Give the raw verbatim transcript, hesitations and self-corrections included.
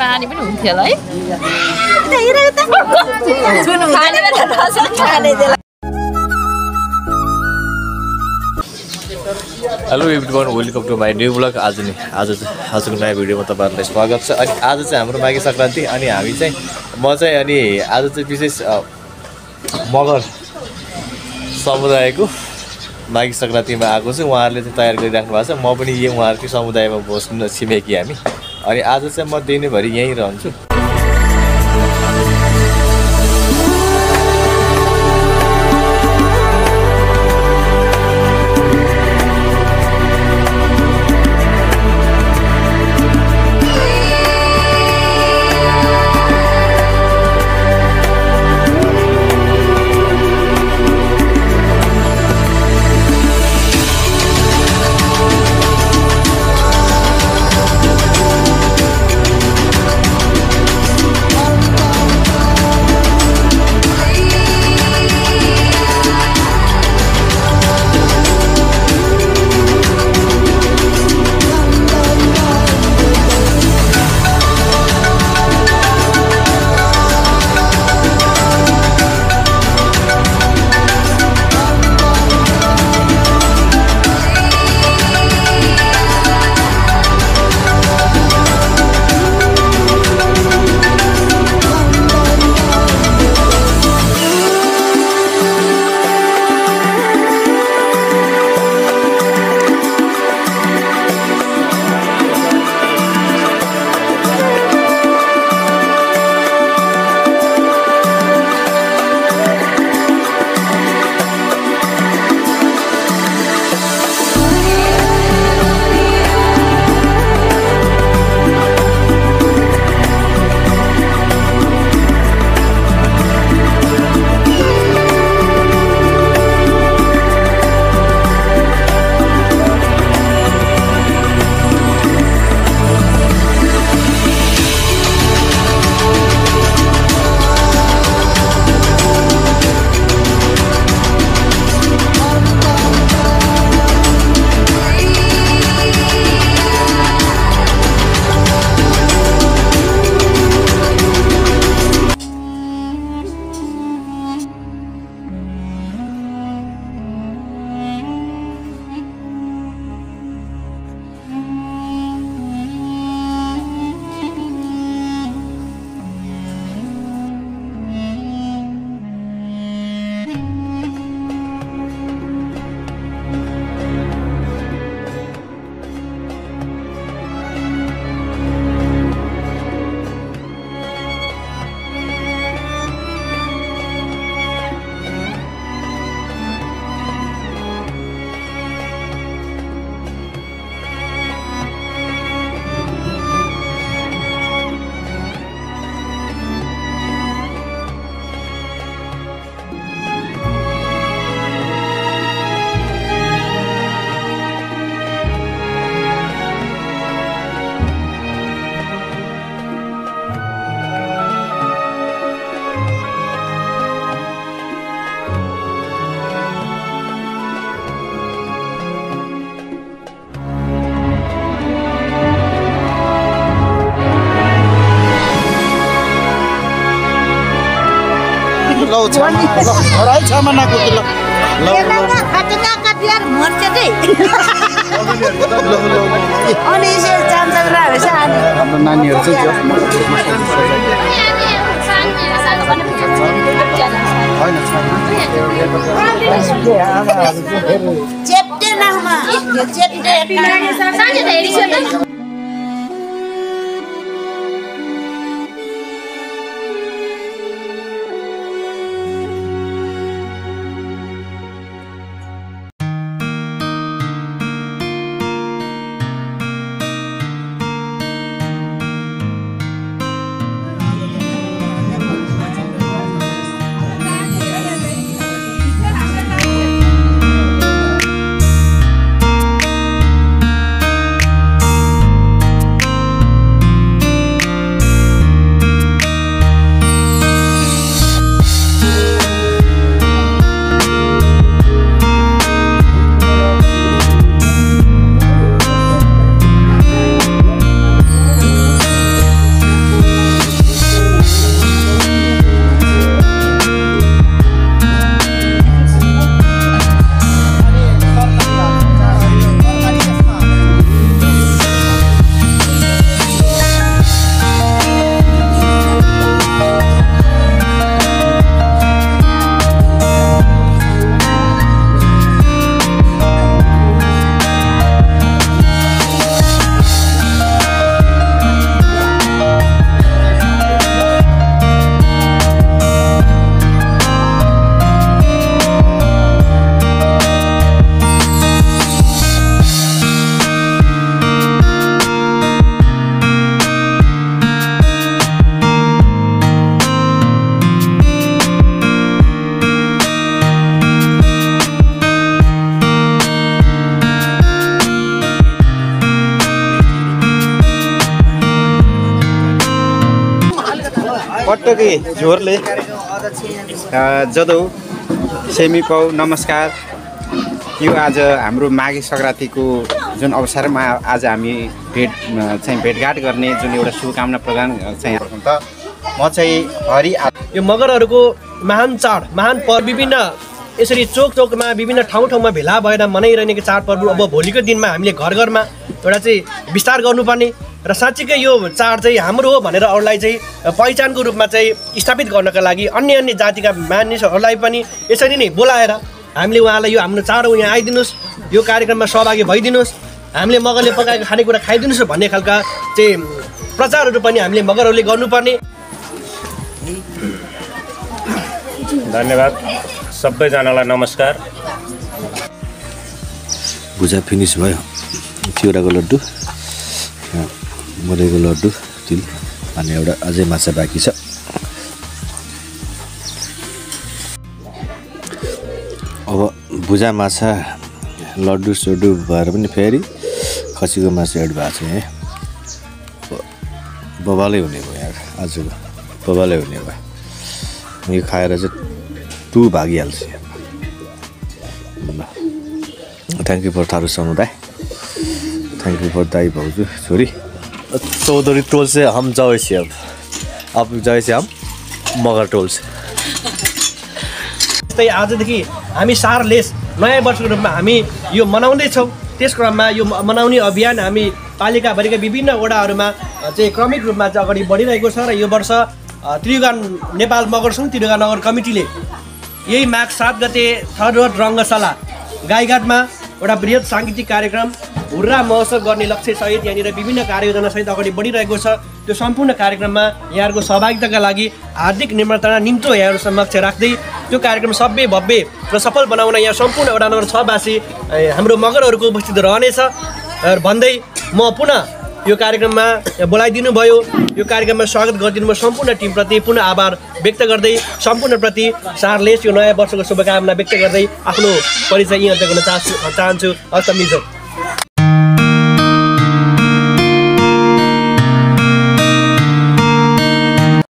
पानी पनि हुन्थ्यो होला है hello everyone welcome to my new blog. आज नि आज आजको नयाँ भिडियोमा तपाईँहरूलाई स्वागत छ। अनि आज चाहिँ हाम्रो माघे सङ्क्रान्ति अनि हामी चाहिँ म चाहिँ अनि आज चाहिँ विशेष मगर समुदायको माघे सङ्क्रान्तिमा आएको छु। उहाँहरूले चाहिँ तयार गरिराख्नु भएको छ। म पनि यही उहाँहरूकै समुदायमा बस्नु छिमेकी हामी। अनि आज चाहिँ म दिनभरि यहीँ रहन्छु। लो छामा लो हराई छामा ना कुछ लो लो लो खतना का प्यार मरते दे लो लो अनि से चान्स रावे छ अनि हाम्रो नानीहरु चाहिँ जो चेप्टे नामा यो चेप्टे साँझे धेरै छ पटकै झोरले जदौ सेमिपौ नमस्कार। यो आज हाम्रो माघे सङ्क्रान्तिको जुन अवसरमा आज हामी भेट चाहिँ भेटघाट गर्ने जुन एउटा शुभकामना प्रदान चाहिँ त म चाहिँ हरि यो मगरहरूको महान चाड महान पर्व विभिन्न यसरी चोक चोकमा विभिन्न ठाउँ ठाउँमा भेला भएर मनाइरहने चाडपर्व अब भोलिको दिनमा हामीले घर घरमा एउटा चाहिँ विस्तार गर्नुपर्ने र साँच्चीकै यो चाड चाहिँ हाम्रो हो भनेर अरूलाई चाहिँ पहिचानको रूपमा चाहिँ स्थापित गर्नका लागि अन्य अन्य जातिका मानिसहरूलाई पनि यसरी नै बोलाएर हामीले उहाँलाई यो हाम्रो चाड हो यहाँ आइदिनुहोस्, यो कार्यक्रममा सहभागी भइदिनुहोस्, हामीले मगरले पकाएको खानेकुरा खाइदिनुहोस् भन्ने खालका चाहिँ प्रचारहरू पनि हामीले मगरहरूले गर्नुपर्ने। धन्यवाद सबैजनालाई नमस्कार। भुजा फिनिस भयो, चिउराको लड्डु, मधेको लड्डु, तिल अनि एउटा अझै माछा बाँकी छ। अब भुजा माछा लड्डु सड्डु भएर पनि फेरि खसीको मासु एड भएको छ यहाँ। बबालै हुने भयो यहाँ आजको, बबालै हुने भयो। यो खाएर चाहिँ टु भागिहाल्छ। ल थ्याङ्क यू फर थारू समुदाय, थैंक यू फॉर दाई भाउजू छोरी। चौधरी टोल से हम जाओ से अब अब जाए से हम मगर टोल से। त्यस्तै आजदेखि हामी सारलेस नयाँ वर्षको रूपमा हामी यो मनाउँदैछौँ। त्यस क्रममा यो मनाउने अभियान हामी पालिकाभरिका विभिन्न वडाहरूमा चाहिँ क्रमिक रूपमा चाहिँ अगाडि बढिरहेको छ र यो वर्ष त्रियुगा नेपाल मगर सङ्घ त्रियुगा नगर कमिटीले यही माघ सात गते थर्ड रोड रङ्गशाला गाईघाटमा एउटा बृहत साङ्गीतिक कार्यक्रम हुर्रा महोत्सव गर्ने लक्ष्यसहित यहाँनिर विभिन्न कार्ययोजनासहित अगाडि बढिरहेको छ। त्यो सम्पूर्ण कार्यक्रममा यहाँहरूको सहभागिताका लागि हार्दिक निमन्त्रणा निम्तो यहाँहरू समक्ष राख्दै त्यो कार्यक्रम सभ्य भव्य र सफल बनाउन यहाँ सम्पूर्ण वडा नम्बर छवासी हाम्रो मगरहरूको उपस्थित रहनेछ भन्दै म पुनः यो कार्यक्रममा बोलाइदिनु भयो, यो कार्यक्रममा स्वागत गरिदिनु भयो सम्पूर्ण टिमप्रति पुनः आभार व्यक्त गर्दै सम्पूर्णप्रति सारलेस यो नयाँ वर्षको शुभकामना व्यक्त गर्दै आफ्नो परिचय यहाँ गर्न चाहन्छु चाहन्छु हस्त मिल्छ।